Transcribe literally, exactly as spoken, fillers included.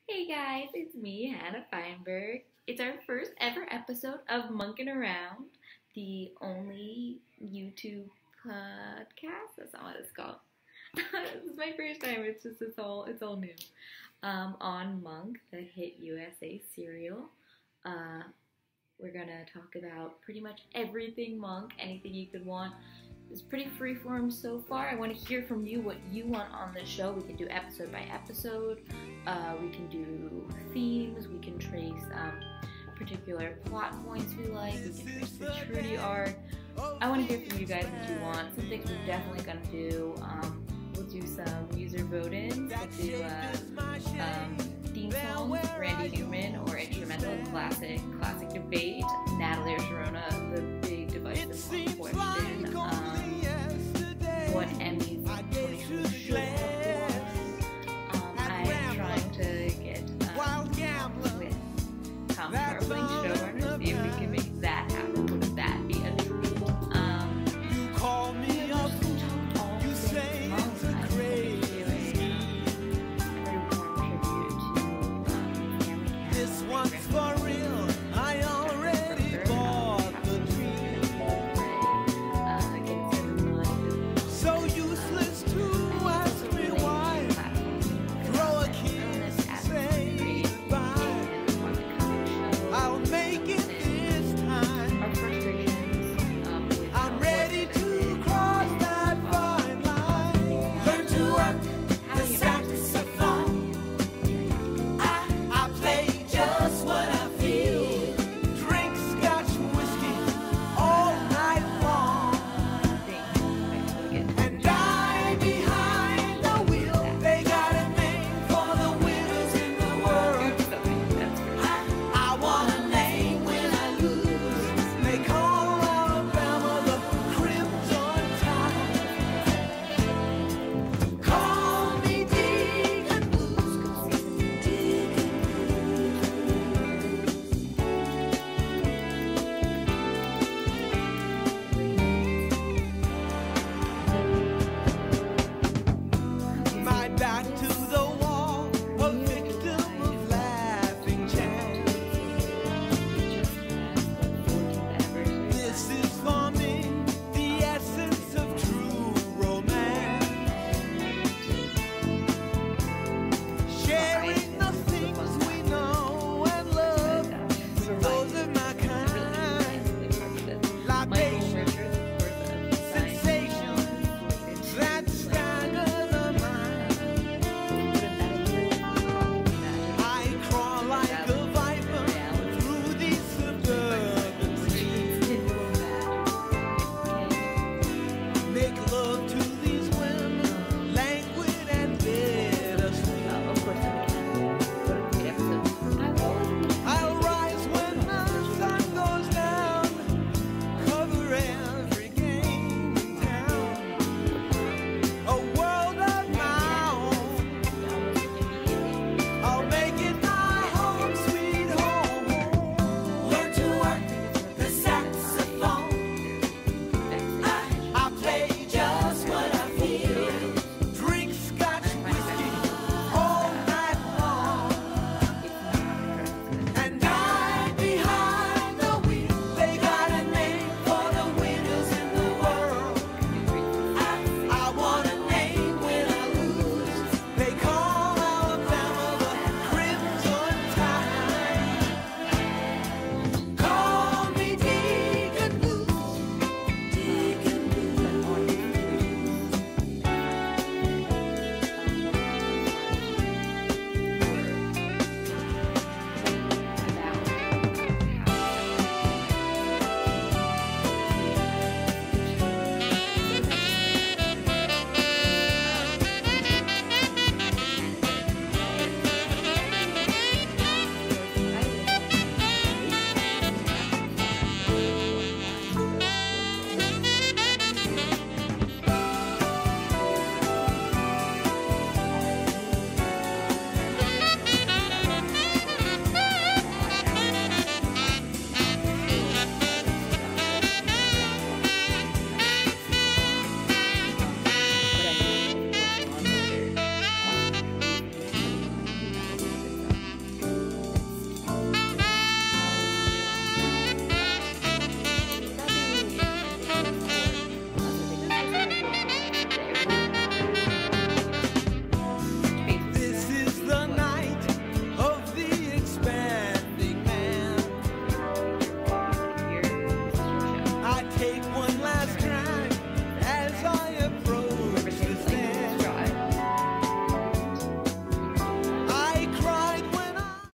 Hey guys, it's me, Hannah Feinberg. It's our first ever episode of Monkin Around, the only YouTube podcast. That's not what it's called. This is my first time. It's just it's all it's all new. Um, on Monk, the hit U S A serial. Uh, we're gonna talk about pretty much everything Monk, anything you could want. It's pretty freeform so far. I want to hear from you what you want on the show. We can do episode by episode. Uh, we can do themes. We can trace um, particular plot points we like. We can trace maturity arc. I want to hear from you guys what you want. Some things we're definitely going to do. Um, we'll do some user vote-ins. We'll do uh,